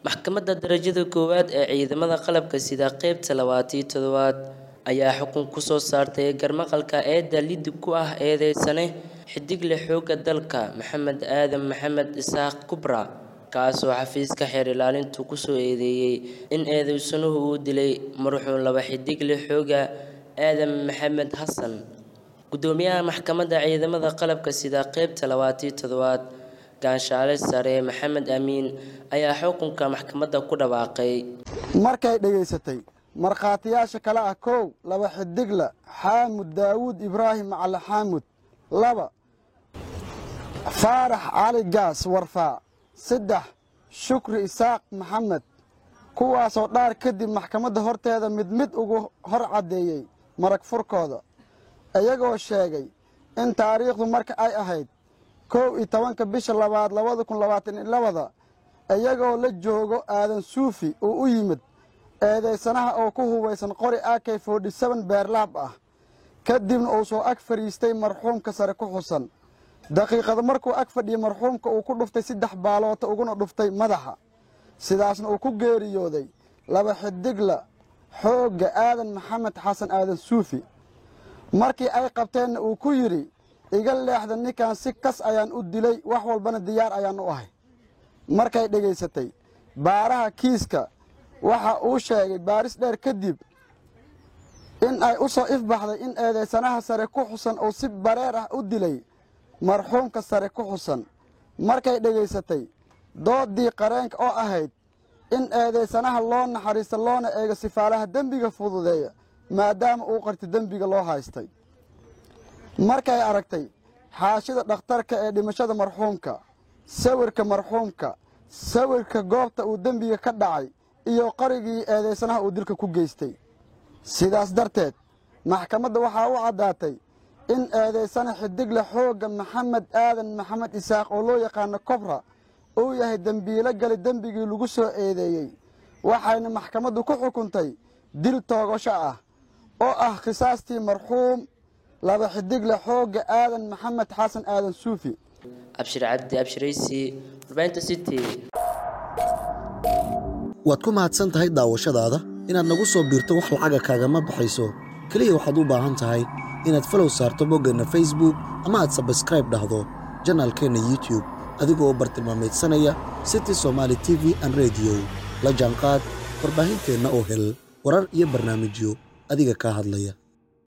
Maxkamadda darajada koowaad ee ciidamada qalabka sida qaybta 27 ayaa xukun ku soo saartay garmaqalka eedda lidib ku ah eedeysane xidigle xoogga dalka Maxamed Aadan Maxamed Isaaq Kubra kaasoo xafiiska xeer ilaalintu ku soo eedeeyay in eedeysanuhu uu dilay marxuum laba xidigle xoogga Aadan Maxamed Xasan. Gudoomiyaha maxkamadda ciidamada qalabka sida qaybta 27 Gaanshaale sare Maxamed Amiin ayaa xukunka maxkamadda ku dhawaaqay markay dhageysatay markhaatiyaasha kala ah koow laba xidigle Xaamud Daawud Ibraahim Cali Xaamud laba Faarax Cali Gaas Warfaa saddex Shukri Isaaq Maxamed kuwaasoo dhaar kadib maxkamadda horteeda mid ugu hor cadeeyay marag furkooda ayagoo sheegay in taariikhdu marka ay ahayd 11 bisha 2022 ayagoo la joogo Aadan Suufi oo u yimid eedeysanaha oo ku hubeysan qori AK47 beerlaab ah kadibna uu soo ag fariistay marxuumka sare ku xusan daqiiqada markuu ag fadhiyay marxuumka uu ku dhuftay 3 baalood uguna dhuftay madaxa sidaasna uu ku geeriyooday laba xidigle xoogga Aadan Maxamed Xasan Aadan Suufi markii ay qabteen uu ku yiri iga leexda ninkan si kas ayaan u dilay wax walbana diyaar ayaan u ahay markay dhageysatay baaraha kiiska waxa uu sheegay baaris dheer kadib in ay u soo ifbaxday in eedeysanaha sare ku xusan oo si bareer ah u dilay marxuumka sare ku xusan markay dhageysatay doodii qareenka oo ahayd in eedeysanaha loo naxariisto loona eego sifaalaha dembiga fududeeya maadaama uu qarti dembiga loo haystay markay aragtay xaashida dhakhtarka ee dhimashada marxuumka sawirka goobta uu dembiga ka dhacay iyo qarigii eedeysanaha uu dilka ku geystay sidaas darteed maxkamadda waxaa u caddaatay in eedeysana xidigle xoogga Maxamed Aadan Maxamed Isaaq oo loo yaqaan Kubra uu yahay dambiile gali dambigii lagu soo eedeeyay waxayna maxkamaddu ku xukuntay dil toogasho ah oo ah qisaastii marxuum laba xidigle xoogga Aadan Maxamed Xasan Aadan Suufi. Abshir Cabdi Abshiraysi Warbaahinta City. waad ku mahadsan tahay daawashadaada inaad nagu soo biirto wax lacaga kaagama baxayso kaliya waxaad u baahan tahay inaad follow saarto boggeenna Facebook ama aad subscribe dhahdo channelkeena YouTube adigoo bartilmaameedsanaya City Somali TV and Radio la jaanqaad warbaahinteena oo hel warar iyo barnaamijyo adiga ka hadlaya.